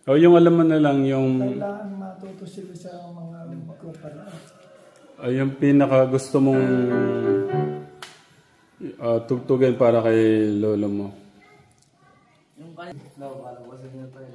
O yung alam mo na lang yung... Kailangan matuto sila sa mga kupala. Ay, yung pinaka gusto mong tugtugin para kay lolo mo. Yung kanina. No, parang wasan nyo tayo.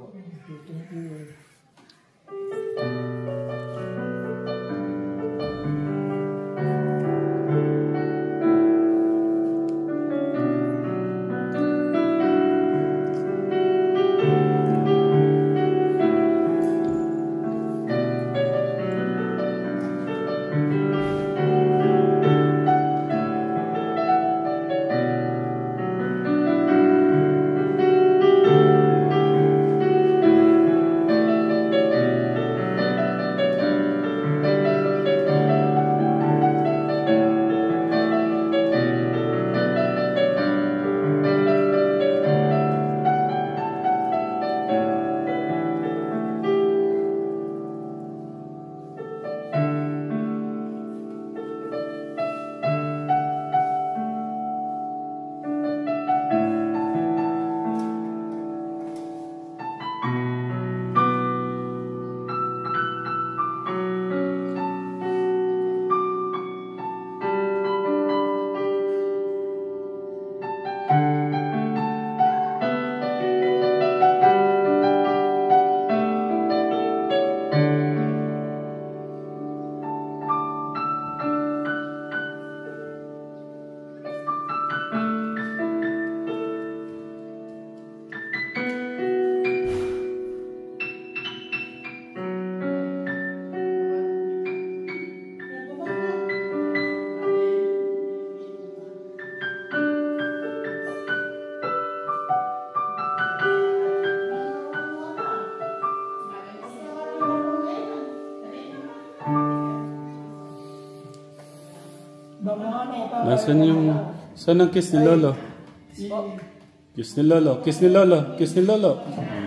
Nasaan yung... Saan ang kiss ni lolo? Kiss ni lolo. Kiss ni lolo. Kiss ni lolo.